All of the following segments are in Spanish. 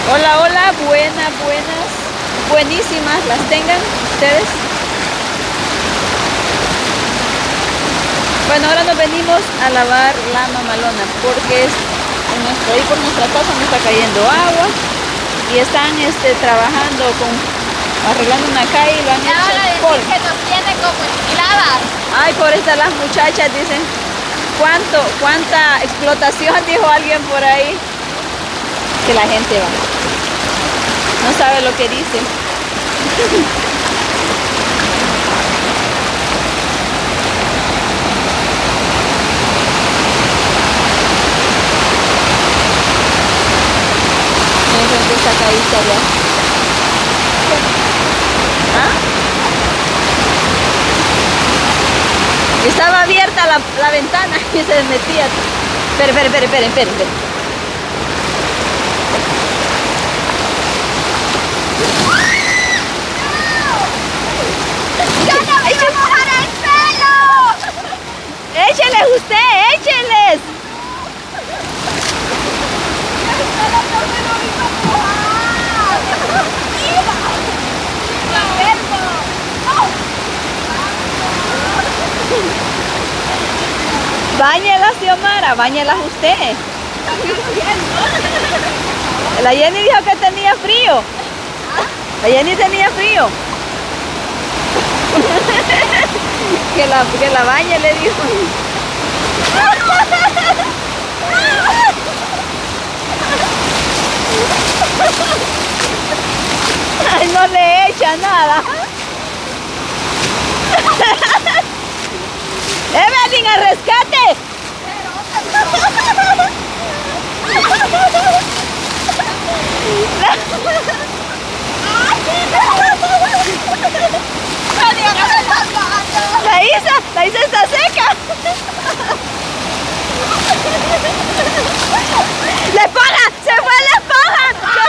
Hola, hola, buenas, buenísimas las tengan ustedes. Bueno, ahora nos venimos a lavar la mamalona porque ahí por nuestra casa no está cayendo agua y están trabajando arreglando una calle y lo han hecho polvo. Que nos tiene como esclavas. Ay, por estas las muchachas dicen, ¿cuánta explotación? Dijo alguien por ahí. Que la gente va. No sabe lo que dice. Esa caída ya. ¿Ah? Estaba abierta la ventana y se metía. Esperen. ¡Écheles usted! ¡Écheles! Báñelas, Xiomara, báñelas usted. La Jenny dijo que tenía frío. La Jenny tenía frío. Que la bañe, le dijo. Ay, no le echa nada. Evelyn, al rescate. La Isa está seca. ¡La esponja! ¡Se fue la esponja!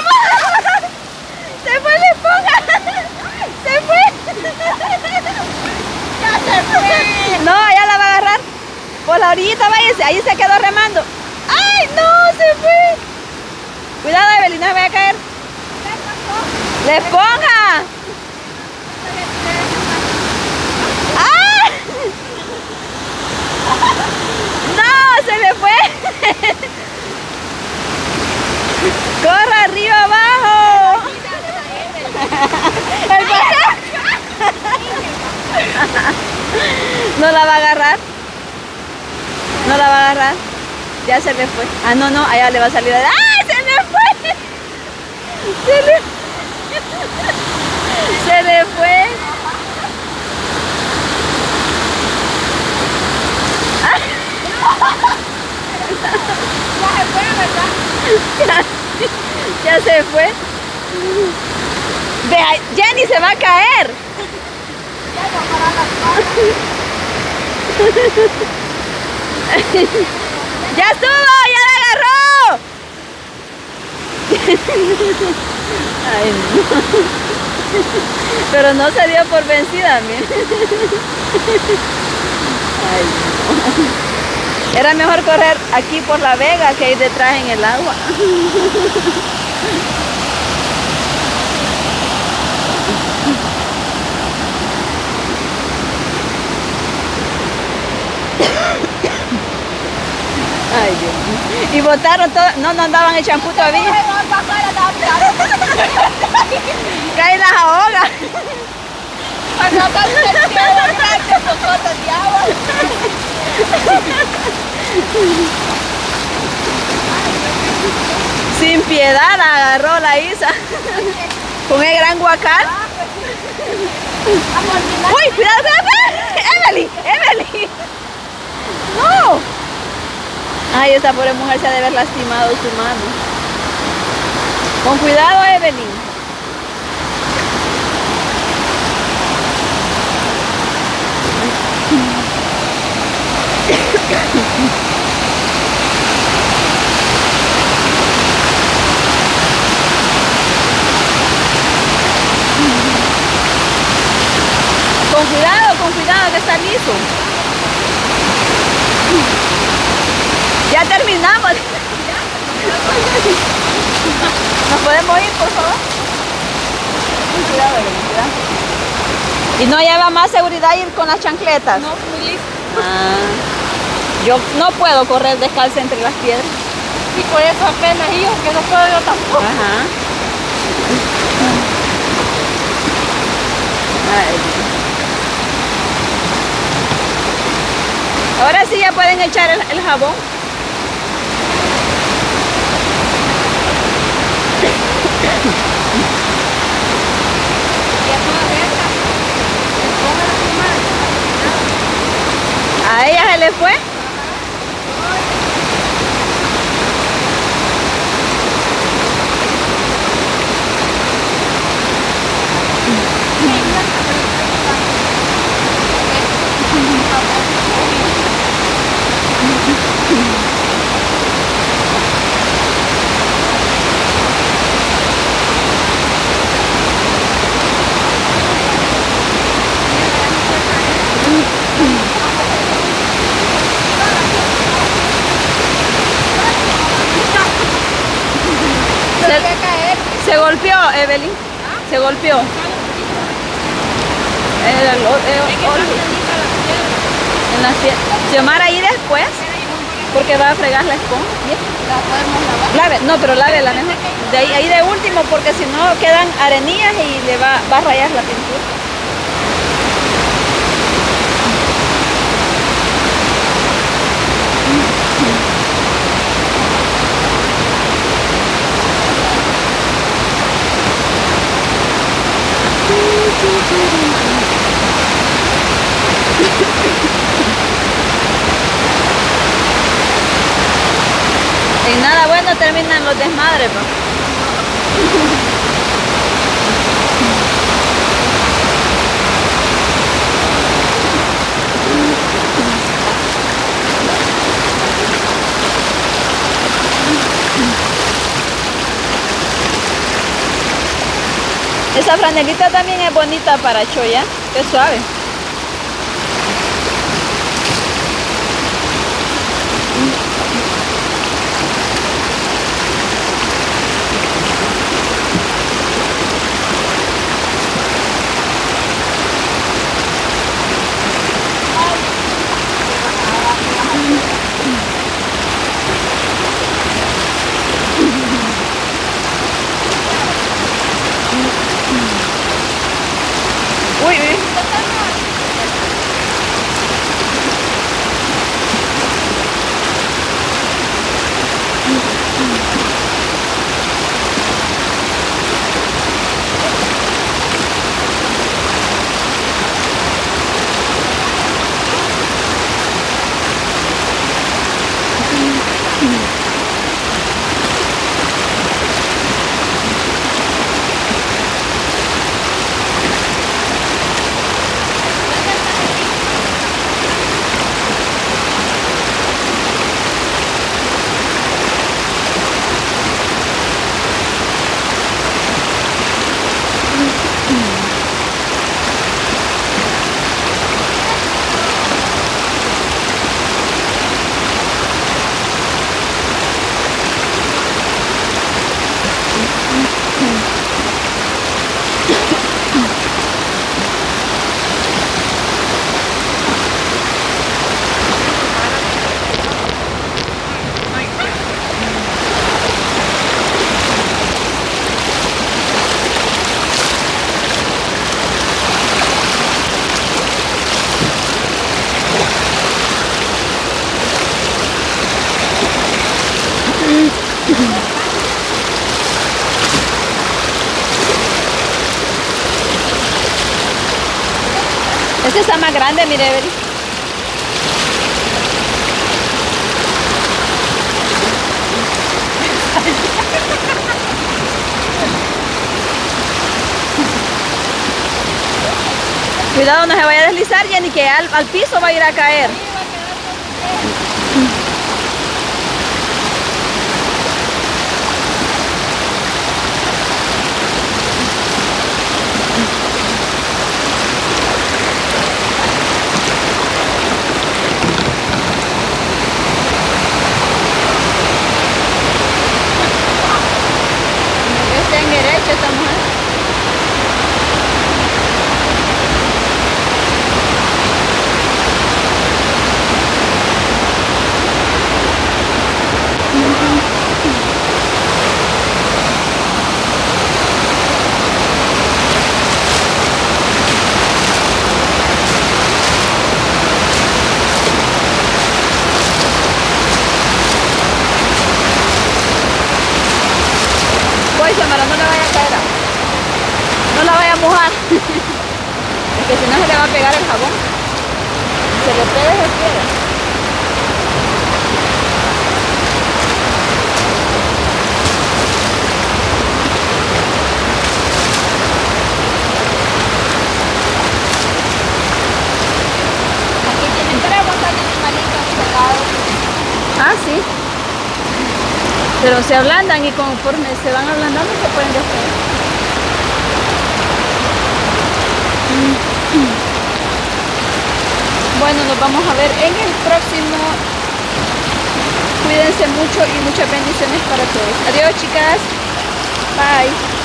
¡Se fue la esponja! ¡Se fue! ¡Ya se fue! No, ya la va a agarrar. Por la orillita, váyase. Ahí se quedó remando. ¡Ay, no! ¡Se fue! Cuidado, Evelyn, no se vaya a caer. ¡La esponja! ¡Ah! ¡No! ¡Se le fue! ¡Corra arriba, abajo! ¿No la va a agarrar? ¿No la va a agarrar? Ya se le fue. Ah, no, allá le va a salir. ¡Ah! ¡Se le fue! Se le fue. Ya se fue. Vea, Jenny se va a caer. Ya estuvo, ya la agarró. Ay, no. Pero no se dio por vencida, miren. Ay, no. Era mejor correr aquí por la vega que ir detrás en el agua. Ay, Dios mío. Y botaron todo, no andaban el champú todavía. Cae las ahoga. Sin piedad la agarró la Isa. Con el gran guacal. Uy, cuidado. Evelyn. No. Ay, esta pobre mujer se ha de haber lastimado su mano. Con cuidado, Evelyn. Con cuidado que está liso. Ya terminamos. Nos podemos seguridad. ¿Y no lleva más seguridad ir con las chancletas? No, muy listo. Yo no puedo correr descalza entre las piedras. Y por eso apenas yo, que no puedo yo tampoco. Ajá. Ay. Ahora sí ya pueden echar el jabón. ¿A ella se le fue? Se golpeó, Evelyn. Se golpeó. En las piernas. Xiomara ahí después, porque va a fregar la esponja. ¿La podemos lavar? Lave, no, pero lávela mejor. De ahí de último, porque si no quedan arenillas y le va a rayar la pintura. En nada bueno terminan los desmadres, pues. Esa franelita también es bonita para choya, es suave. Uy, uy. Este está más grande, mire, Evelyn. Cuidado, no se vaya a deslizar, Jenny, que al piso va a ir a caer. Que esté en derecho esta mujer. no le vaya a caer agua. No la vaya a mojar. Es que si no se le va a pegar el jabón. Se le pega y se quiera. Aquí tienen tragos, hay animalitos pegados. Ah, sí. Pero se ablandan y conforme se van ablandando se pueden desprender. Bueno, nos vamos a ver en el próximo. Cuídense mucho y muchas bendiciones para todos. Adiós, chicas. Bye.